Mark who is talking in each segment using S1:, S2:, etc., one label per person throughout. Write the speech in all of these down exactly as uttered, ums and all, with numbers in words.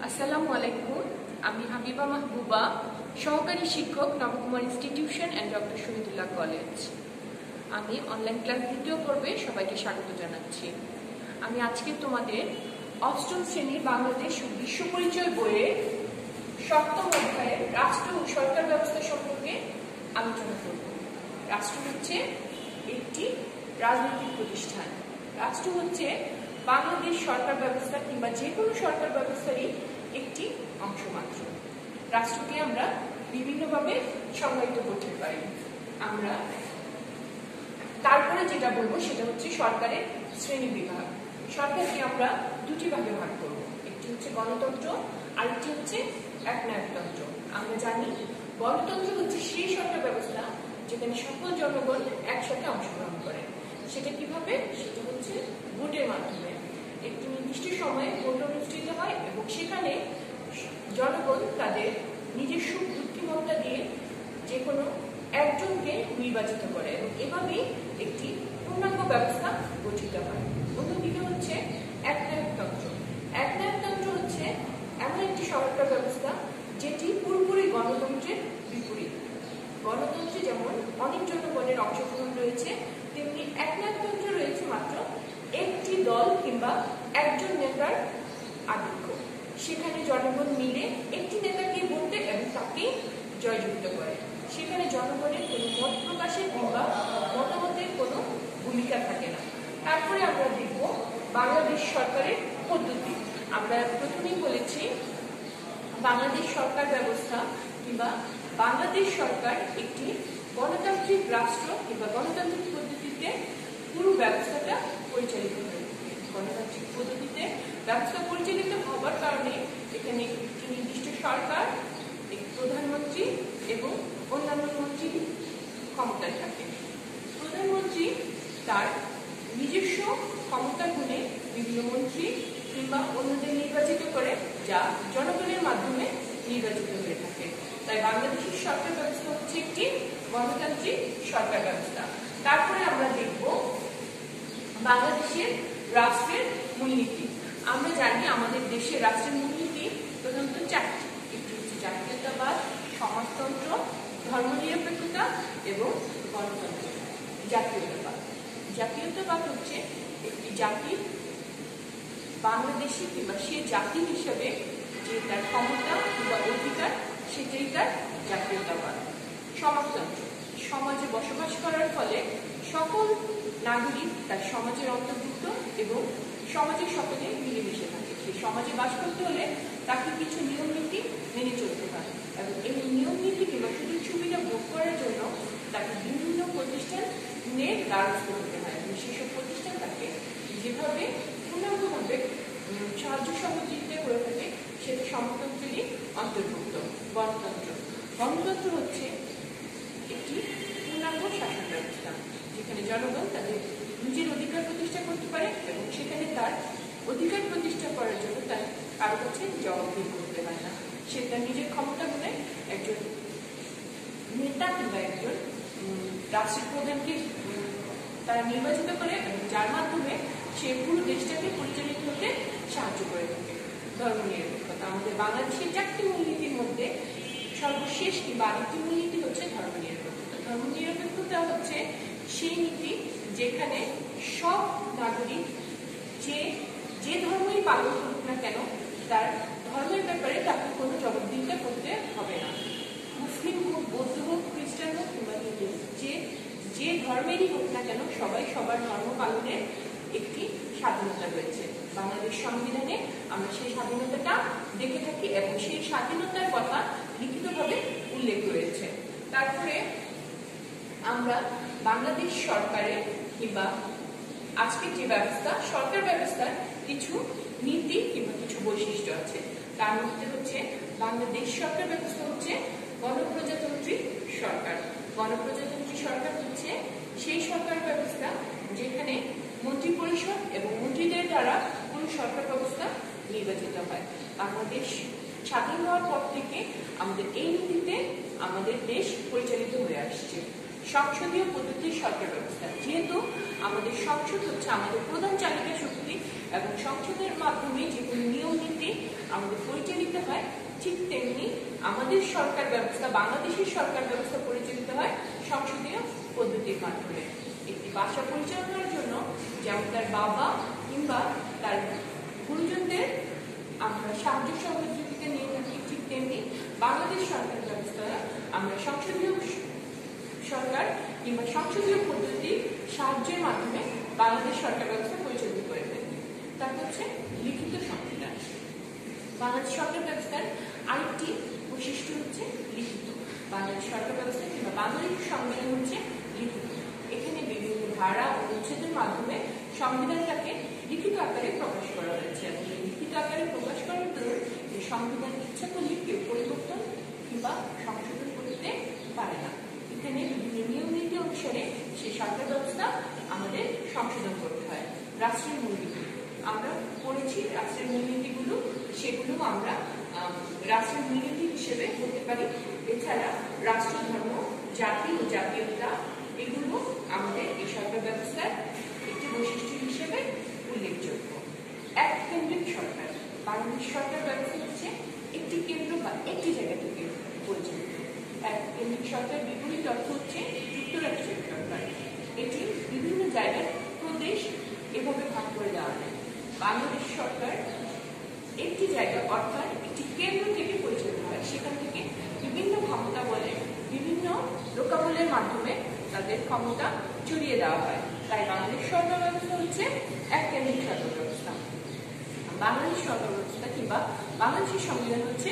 S1: আসসালামু আলাইকুম। আমি হাবিবা মাহবুবা, সহকারী শিক্ষক, Nabakumar institution and doctor Shahidullah college. আমি অনলাইন ক্লাস দ্বিতীয় পর্বে সবাইকে স্বাগত জানাচ্ছি। আমি আজকে তোমাদের অষ্টম শ্রেণীর বাংলাদেশ বিশ্ব পরিচয় বইয়ে সপ্তম অধ্যায়ের রাষ্ট্র ও সরকার ব্যবস্থা সম্পর্কে আলোচনা করব। রাষ্ট্র হচ্ছে একটি রাজনৈতিক প্রতিষ্ঠান। রাষ্ট্র হচ্ছে বাংলাদেশ সরকার ব্যবস্থা কিংবা যে কোনো সরকার ব্যবস্থারই একটি অংশ মাত্র। রাষ্ট্রকে আমরা বিভিন্নভাবে সংজ্ঞায়িত করতে পারি। আমরা তারপরে যেটা বলবো সেটা হচ্ছে সরকারের শ্রেণী বিভাগ। সরকারকে আমরা দুটি ভাগে ভাগ করব, একটি হচ্ছে গণতন্ত্র, আরেকটি হচ্ছে একনায়কতন্ত্র। আমরা জানি গণতন্ত্র হচ্ছে সেই সরকার ব্যবস্থা যেখানে সকল জনগণ একসাথে অংশগ্রহণ করে। সেটা কিভাবে? সেটা হচ্ছে ভোটের মাধ্যমে। একটি নির্দিষ্ট সময়ে ভোট অনুষ্ঠিত হয় এবং সেখানে জনগণ তাদের নিজস্ব বুদ্ধিমত্তা দিয়ে যে কোনো একজনকে নির্বাচিত করে এবং এভাবেই একটি পূর্ণাঙ্গ ব্যবস্থা গঠিত হয়। অন্যদিকে হচ্ছে একনায়কতন্ত্র। একনায়কতন্ত্র হচ্ছে এমন একটি সরকার ব্যবস্থা যেটি পুরোপুরি গণতন্ত্রের বিপরীত। গণতন্ত্রে যেমন অনেক জনগণের অংশগ্রহণ রয়েছে, তেমনি একনায়কতন্ত্রে রয়েছে মাত্র একটি দল কিংবা একজন নেতার আধিক্য। সেখানে জনগণ মিলে একটি নেতাকে ভোট দেয় এবং তাকে জয়যুক্ত করে। সেখানে জনগণের কোনো মত প্রকাশের কিংবা মতামতের কোনো ভূমিকা থাকে না। তারপরে আমরা দেখব বাংলাদেশ সরকারের পদ্ধতি। আমরা প্রথমেই বলেছি বাংলাদেশ সরকার ব্যবস্থা কিংবা বাংলাদেশ সরকার একটি গণতান্ত্রিক রাষ্ট্র কিংবা গণতান্ত্রিক পদ্ধতিতে পুরো ব্যবস্থাটা পরিচালিত হয়ে থাকে। গণতান্ত্রিক পদ্ধতিতে ব্যবস্থা পরিচালিত হওয়ার কারণে এখানে একটি নির্দিষ্ট সরকার, একটি প্রধানমন্ত্রী এবং অন্যান্য মন্ত্রী ক্ষমতায় থাকে। প্রধানমন্ত্রী তার নিজস্ব ক্ষমতার গুণে বিভিন্ন মন্ত্রী কিংবা অন্যদের নির্বাচিত করে, যা জনগণের মাধ্যমে নির্বাচিত হয়ে থাকে। তাই বাংলাদেশের সরকার ব্যবস্থা হচ্ছে একটি গণতান্ত্রিক সরকার ব্যবস্থা। তারপরে আমরা দেখব বাংলাদেশের রাষ্ট্রের মূলনীতি। আমরা জানি আমাদের দেশের রাষ্ট্রের মূলনীতি প্রধানত চারটি। একটি হচ্ছে জাতীয়তাবাদ, সমাজতন্ত্র, ধর্মনিরপেক্ষতা এবং গণতন্ত্র। জাতীয়তাবাদ জাতীয়তাবাদ হচ্ছে একটি জাতির বাংলাদেশি কিংবা সে জাতি হিসেবে যে তার ক্ষমতা কিংবা অধিকার, সেটাই তার জাতীয়তাবাদ। সমাজতন্ত্র সমাজে বসবাস করার ফলে সকল নাগরিক তার সমাজের অন্তর্ভুক্ত এবং সমাজের সকলে মিলেমিশে থাকে। সেই সমাজে বাস করতে হলে তাকে কিছু নিয়ম নীতি মেনে চলতে হয় এবং এই নিয়ম নীতি কিংবা সুযোগ সুবিধা ভোগ করার জন্য তাকে বিভিন্ন প্রতিষ্ঠানে দ্বারস্থ হতে হয় এবং সেসব প্রতিষ্ঠান তাকে যেভাবে পূর্ণাঙ্গভাবে সাহায্য সহযোগিতা করে থাকে সেটা সমাজতন্ত্রেরই অন্তর্ভুক্ত। গণতন্ত্র গণতন্ত্র হচ্ছে একটি পূর্ণাঙ্গ শাসন ব্যবস্থা যেখানে জনগণ তাদের নিজের অধিকার প্রতিষ্ঠা করতে পারে এবং সেখানে তার অধিকার প্রতিষ্ঠা করার জন্য তার কারো কাছে জবাবদিহি করতে হয় না। সে তার নিজের ক্ষমতা গুণে একজন নেতা কিংবা একজন রাষ্ট্রের প্রধানকে তারা নির্বাচিত করে এবং যার মাধ্যমে সে পুরো দেশটাকে পরিচালিত হতে সাহায্য করে থাকে। ধর্মনিরপেক্ষতা আমাদের বাংলাদেশের চারটি মূলনীতির মধ্যে সর্বশেষ কিংবা আরেকটি মূলনীতি হচ্ছে ধর্মনিরপেক্ষতা। ধর্মনিরপেক্ষতা হচ্ছে সেই নীতি যেখানে সব নাগরিক যে যে ধর্মই পালন করুক না কেন তার ধর্মের ব্যাপারে তাকে কোনো জবাবদিহিতা করতে হবে না। মুসলিম হোক, বৌদ্ধ হোক, খ্রিস্টান হোক কিংবা হিন্দু হোক, যে যে ধর্মেরই হোক না কেন সবাই সবার ধর্ম পালনের একটি স্বাধীনতা রয়েছে। বাংলাদেশ সংবিধানে আমরা সেই স্বাধীনতাটা দেখে থাকি এবং সেই স্বাধীনতার কথা লিখিতভাবে উল্লেখ রয়েছে। তারপরে আমরা বাংলাদেশ সরকারের কিংবা আজকের যে ব্যবস্থা সরকার ব্যবস্থার কিছু নীতি কিংবা কিছু বৈশিষ্ট্য আছে। তার মধ্যে হচ্ছে বাংলাদেশ সরকার ব্যবস্থা হচ্ছে গণপ্রজাতন্ত্রী সরকার। গণপ্রজাতন্ত্রী সরকার হচ্ছে সেই সরকার ব্যবস্থা যেখানে মন্ত্রী পরিষদ এবং মন্ত্রীদের দ্বারা পুরো সরকার ব্যবস্থা নির্বাচিত হয়। বাংলাদেশ স্বাধীন হওয়ার পর থেকে আমাদের এই নীতিতে আমাদের দেশ পরিচালিত হয়ে আসছে। সংসদীয় পদ্ধতির সরকার ব্যবস্থা, যেহেতু আমাদের সংসদ হচ্ছে আমাদের প্রধান চালিকা শক্তি এবং সংসদের মাধ্যমে যে কোনো নিয়ম নীতি আমাদের পরিচালিত আমাদের সরকার ব্যবস্থা, বাংলাদেশের সরকার ব্যবস্থা পরিচালিত হয় সংসদীয় পদ্ধতির মাধ্যমে। একটি বাসা পরিচালনার জন্য যেমন তার বাবা কিংবা তার গুরুজনদের আমরা সাহায্য সহযোগিতা নিয়ে থাকি, ঠিক তেমনি বাংলাদেশ সরকার ব্যবস্থা আমরা সংসদীয় সরকার কিংবা সংসদীয় পদ্ধতির সাহায্যের মাধ্যমে বাংলাদেশ সরকার ব্যবস্থা পরিচালিত করে থাকি। তারপর হচ্ছে লিখিত সংবিধান। বাংলাদেশ সরকার ব্যবস্থার আরেকটি বৈশিষ্ট্য হচ্ছে লিখিত। বাংলাদেশ সরকার ব্যবস্থা কিংবা বাংলাদেশ সংবিধান হচ্ছে লিখিত। এখানে বিভিন্ন ধারা ও অনুচ্ছেদের মাধ্যমে সংবিধানটাকে লিখিত আকারে প্রকাশ করা হয়েছে এবং এই লিখিত আকারে প্রকাশ করার দরুন এই সংবিধান ইচ্ছা করলে কেউ পরিবর্তন কিংবা সংশোধন করতে পারে না। এখানে বিভিন্ন নিয়ম নীতি অনুসারে সেই সরকার ব্যবস্থা আমাদের সংশোধন করতে হয়। রাষ্ট্রের মূলনীতি আমরা পড়েছি, রাষ্ট্রের মূলনীতিগুলো সেগুলো আমরা রাষ্ট্রের মূলনীতি হিসেবে বলতে পারি। এছাড়া রাষ্ট্র, ধর্ম, জাতি ও জাতীয়তা এগুলো আমাদের এই সরকার ব্যবস্থার একটি বৈশিষ্ট্য হিসেবে উল্লেখযোগ্য। এক কেন্দ্রিক সরকার। বাংলাদেশ সরকার ব্যবস্থা হচ্ছে একটি কেন্দ্র বা একটি জায়গা থেকে পরিচালিত। এক কেন্দ্রিক সরকার বিপরীত অর্থ হচ্ছে যুক্তরাষ্ট্রের সরকার। এটি বিভিন্ন জায়গার প্রদেশ এভাবে ভাগ করে দেওয়া হয়। বাংলাদেশ সরকার একটি জায়গা অর্থাৎ একটি কেন্দ্র থেকে পরিচালিত হয়, সেখান থেকে বিভিন্ন ক্ষমতা বলে বিভিন্ন লোকাবলের মাধ্যমে তাদের ক্ষমতা ছড়িয়ে দেওয়া হয়। তাই বাংলাদেশ সরকার ব্যবস্থা হচ্ছে এক কেন্দ্রিক সরকার ব্যবস্থা। বাংলাদেশ সরকার ব্যবস্থা কিংবা বাংলাদেশের সংবিধান হচ্ছে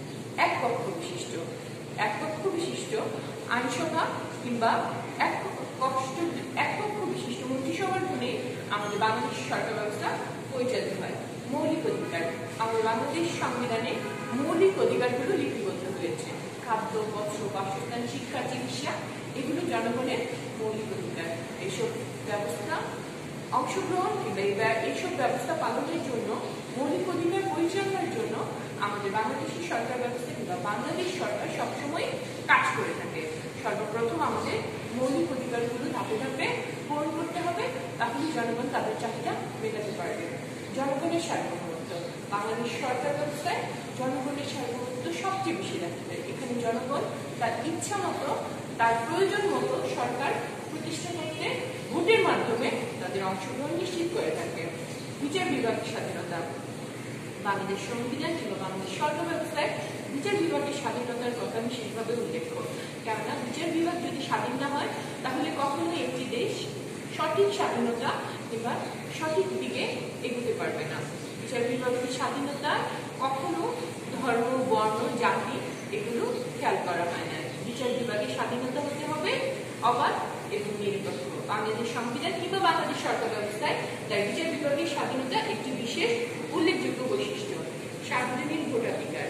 S1: এক কক্ষ বিশিষ্ট। এক কক্ষ বিশিষ্ট আইনসভা কিংবা এক কক্ষ এক কক্ষ বিশিষ্ট মন্ত্রিসভার গুণে আমাদের বাংলাদেশ সরকার ব্যবস্থা পরিচালিত হয়। মৌলিক অধিকার। আমাদের বাংলাদেশ সংবিধানে মৌলিক অধিকারগুলো লিপিবদ্ধ হয়েছে। খাদ্য, বস্ত্র, বাসস্থান, শিক্ষা, চিকিৎসা এগুলো জনগণের মৌলিক অধিকার। এইসব ব্যবস্থা অংশগ্রহণ কিংবা এইসব ব্যবস্থা পালনের জন্য, মৌলিক অধিকার পরিচালনার জন্য আমাদের বাংলাদেশের সরকার ব্যবস্থা কিংবা বাংলাদেশ সরকার সবসময় কাজ করে থাকে। সর্বপ্রথম আমাদের মৌলিক অধিকারগুলো ধাপে ধাপে পূরণ করতে হবে, তাহলে জনগণ তাদের চাহিদা মেটাতে পারবে। জনগণের সার্বভৌমত্ব। বাংলাদেশ সরকার ব্যবস্থায় জনগণের সার্বভৌমত্ব সবচেয়ে বেশি দেখা যায়। এখানে জনগণ তার ইচ্ছা মতো, তার প্রয়োজন মতো সরকার প্রতিষ্ঠা করতে ভোটের মাধ্যমে তাদের অংশগ্রহণ নিশ্চিত করে থাকে। বিচার বিভাগের স্বাধীনতা। বাংলাদেশ সংবিধান কিংবা বাংলাদেশ সরকার ব্যবস্থায় বিচার বিভাগের স্বাধীনতার কথা বিশেষভাবে উল্লেখ করব। কেননা বিচার বিভাগ যদি স্বাধীন না হয় তাহলে কখনোই একটি দেশ সঠিক স্বাধীনতা কিংবা সঠিক দিকে এগোতে পারবে না। বিচার বিভাগের স্বাধীনতা কখনো ধর্ম, বর্ণ, জাতি এগুলো খেয়াল করা হয় না। বিচার বিভাগের স্বাধীনতা হতে হবে অবাধ এবং নিরপেক্ষ। বাংলাদেশ সংবিধান কিংবা বাংলাদেশ সরকার ব্যবস্থায় তাই বিচার বিভাগের স্বাধীনতা একটি বিশেষ উল্লেখযোগ্য বৈশিষ্ট্য। সার্বজনীন ভোটাধিকার।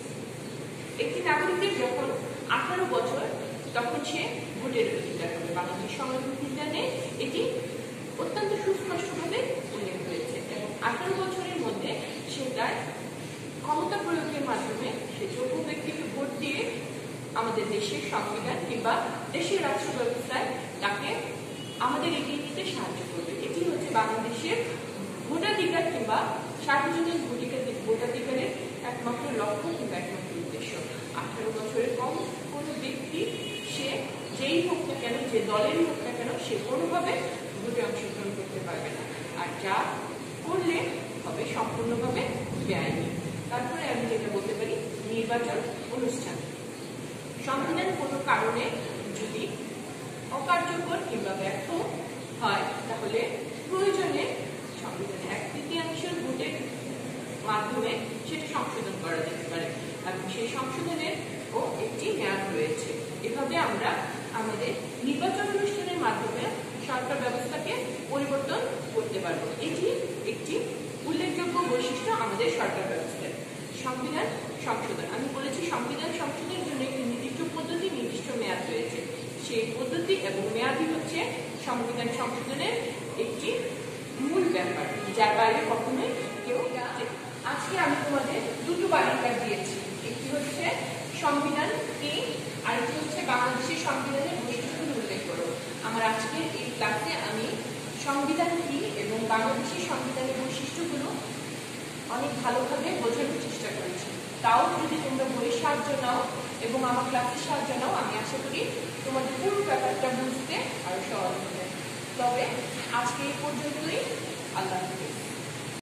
S1: একটি নাগরিকের যখন আঠারো বছর তখন সে ভোটের অধিকার হবে। বাংলাদেশ সংবিধানে এটি অত্যন্ত সুস্পষ্টভাবে উল্লেখ হয়েছে এবং আঠারো বছরের মধ্যে সে তার ক্ষমতা প্রয়োগের মাধ্যমে সে যোগ্য ব্যক্তিকে ভোট দিয়ে আমাদের দেশের সংবিধান কিংবা দেশের রাষ্ট্র ব্যবস্থায় তাকে আমাদের এগিয়ে নিতে সাহায্য করবে। এটি হচ্ছে বাংলাদেশের ভোটাধিকার কিংবা সার্বজনীন ভোটাধিকারের একমাত্র লক্ষ্য কিংবা একমাত্র উদ্দেশ্য। আঠারো বছরের কম কোনো ব্যক্তি সে যেই হোক না কেন, যে দলেরই হোক না কেন, সে কোনোভাবে ভোটে অংশগ্রহণ করতে পারবে না, আর যা করলে হবে সম্পূর্ণভাবে বেআইনি। তারপরে আমি যেটা বলতে পারি নির্বাচন অনুষ্ঠান। সংবিধান কোনো কারণে যদি অকার্যকর কিংবা ব্যর্থ হয় তাহলে প্রয়োজনে সংবিধানের এক তৃতীয়াংশের ভোটের মাধ্যমে সেটা সংশোধন করা যেতে পারে এবং সেই সংশোধনের ও একটি মেয়াদ রয়েছে। এভাবে আমরা আমাদের নির্বাচন অনুষ্ঠানের মাধ্যমে সরকার ব্যবস্থাকে পরিবর্তন করতে পারবো। এটি একটি উল্লেখযোগ্য বৈশিষ্ট্য আমাদের সরকার ব্যবস্থার। সংবিধান সংশোধন। আমি বলেছি সংবিধান সংশোধনের জন্য একটি নির্দিষ্ট পদ্ধতি, নির্দিষ্ট মেয়াদ রয়েছে। সেই পদ্ধতি এবং মেয়াদই হচ্ছে সংবিধান সংশোধনের একটি মূল ব্যাপার, যার বাইরে কখনোই কেউ। আজকে আমি তোমাদের দুটো বালিকা দিয়েছি, একটি হচ্ছে সংবিধান কি, আরেকটি হচ্ছে বাংলাদেশের সংবিধানের বৈশিষ্ট্যগুলো উল্লেখ করো। আমার আজকের এই ক্লাসে আমি সংবিধান কি এবং বাংলাদেশের সংবিধানের বৈশিষ্ট্যগুলো অনেক ভালোভাবে বোঝানোর চেষ্টা করেছি। তাও যদি তোমরা বইয়ের সাহায্য নাও এবং আমার ক্লাসের সাহায্য নাও, আমি আশা করি তোমাদের পুরো ব্যাপারটা বুঝতে আরো সহজ হবে। তবে আজকে এই পর্যন্তই, আল্লাহ হাফেজ।